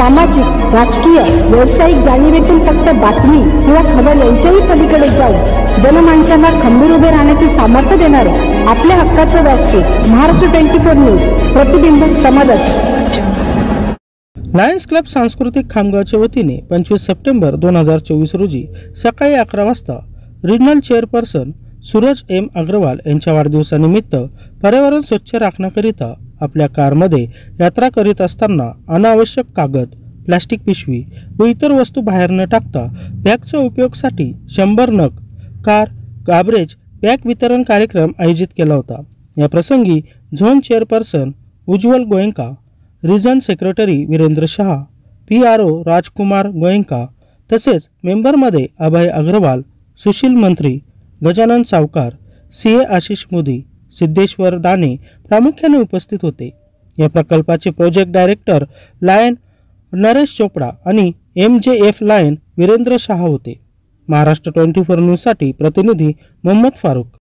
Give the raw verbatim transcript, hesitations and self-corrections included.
सामाजिक, राजकीय, व्यावसायिक जाणीवेतून फक्त बातमी किंवा खबर यांच्याही पलीकडे जाऊन जनमानसांना खंबीर उभे राहण्याचे सामर्थ्य देणारे आपल्या हक्काचे व्यासपीठ महाराष्ट्र ट्वेंटी फोर न्यूज, प्रतिबिंब समाजाचे. लायन्स क्लब सांस्कृतिक खामगावच्या वतीने पंचवीस सप्टेंबर दोन हजार चोवीस रोजी सकाळी अकरा वाजता regional chairperson Suraj M Agarwal यांच्या वाढदिवसानिमित्त पर्यावरण स्वच्छ राखण्याकरिता आपल्या कारमध्ये यात्रा करीत असताना अनावश्यक कागद, प्लास्टिक पिशवी व इतर वस्तू बाहेर न टाकता बॅगच्या उपयोगासाठी शंभर नग कार गार्बेज बॅग वितरण कार्यक्रम आयोजित केला होता. या प्रसंगी zone chairperson Ujjwal Goenka, region secretary Virendra Shah, P R O Rajkumar Goenka तसेच मेंबरमध्ये अभय अग्रवाल, सुशील मंत्री, गजानन सावकार, सी ए आशिष मोदी, सिद्धेश्वर दाने प्रामुख्याने उपस्थित होते. या प्रकल्पाचे project director lion Naresh Chopda आणि एम जे एफ लायन वीरेंद्र शहा होते. महाराष्ट्र ट्वेंटी फोर न्यूजसाठी प्रतिनिधी मोहम्मद फारूक.